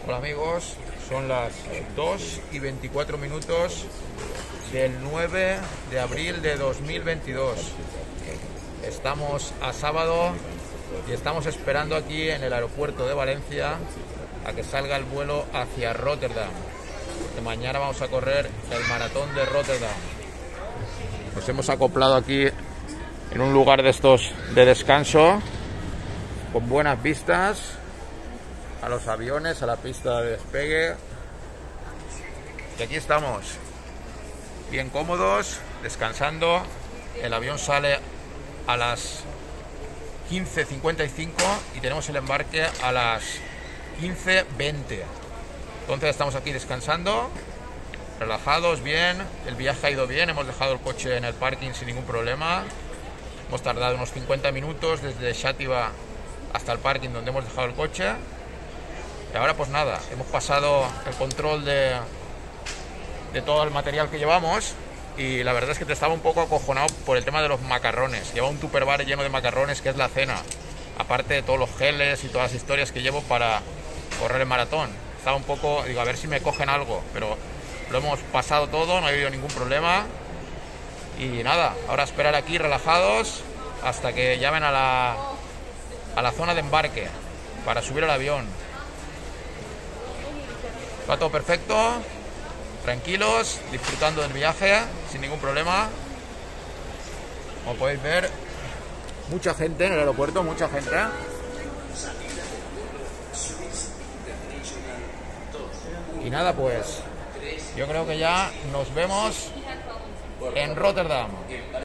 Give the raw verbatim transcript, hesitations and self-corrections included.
Hola amigos, son las dos y veinticuatro minutos del nueve de abril de dos mil veintidós. Estamos a sábado y estamos esperando aquí en el aeropuerto de Valencia a que salga el vuelo hacia Rotterdam, porque mañana vamos a correr el maratón de Rotterdam. Nos hemos acoplado aquí en un lugar de estos de descanso con buenas vistas a los aviones, a la pista de despegue, y aquí estamos bien cómodos, descansando. El avión sale a las quince cincuenta y cinco y tenemos el embarque a las quince veinte. Entonces estamos aquí descansando, relajados, bien. El viaje ha ido bien, hemos dejado el coche en el parking sin ningún problema. Hemos tardado unos cincuenta minutos desde Xàtiva hasta el parking donde hemos dejado el coche. Y ahora pues nada, hemos pasado el control de, de todo el material que llevamos, y la verdad es que te estaba un poco acojonado por el tema de los macarrones. Lleva un tupperware lleno de macarrones, que es la cena, aparte de todos los geles y todas las historias que llevo para correr el maratón. Estaba un poco, digo, a ver si me cogen algo, pero lo hemos pasado todo, no ha habido ningún problema. Y nada, ahora esperar aquí relajados hasta que llamen a la, a la zona de embarque para subir al avión. Va todo perfecto, tranquilos, disfrutando del viaje sin ningún problema. Como podéis ver, mucha gente en el aeropuerto, mucha gente. Y nada, pues yo creo que ya nos vemos en Rotterdam.